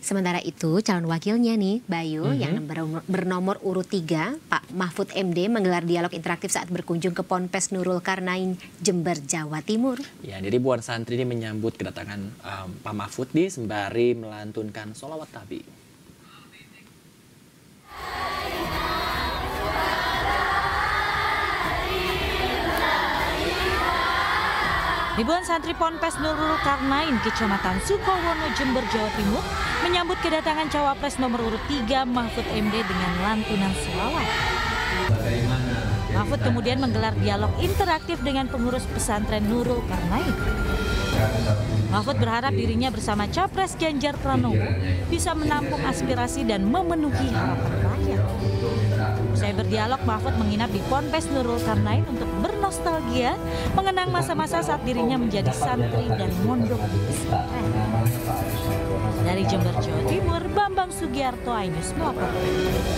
Sementara itu, calon wakilnya nih, Bayu, yang bernomor urut 3, Pak Mahfud MD, menggelar dialog interaktif saat berkunjung ke Ponpes Nurul Karnain, Jember, Jawa Timur. Ya, jadi ribuan santri ini menyambut kedatangan Pak Mahfud sembari melantunkan sholawat tabi. Ribuan santri Ponpes Nurul Karnain, Kecamatan Sukowono, Jember, Jawa Timur, menyambut kedatangan cawapres nomor urut 3 Mahfud MD dengan lantunan sholawat. Mahfud kemudian menggelar dialog interaktif dengan pengurus pesantren Nurul Karnain. Mahfud berharap dirinya bersama Capres Ganjar Pranowo bisa menampung aspirasi dan memenuhi harapan rakyat. Usai berdialog, Mahfud menginap di Ponpes Nurul Karnain untuk bernostalgia mengenang masa-masa saat dirinya menjadi santri dan mondok di pesantren. Dari Jember, Jawa Timur, Bambang Sugiarto, iNews melaporkan.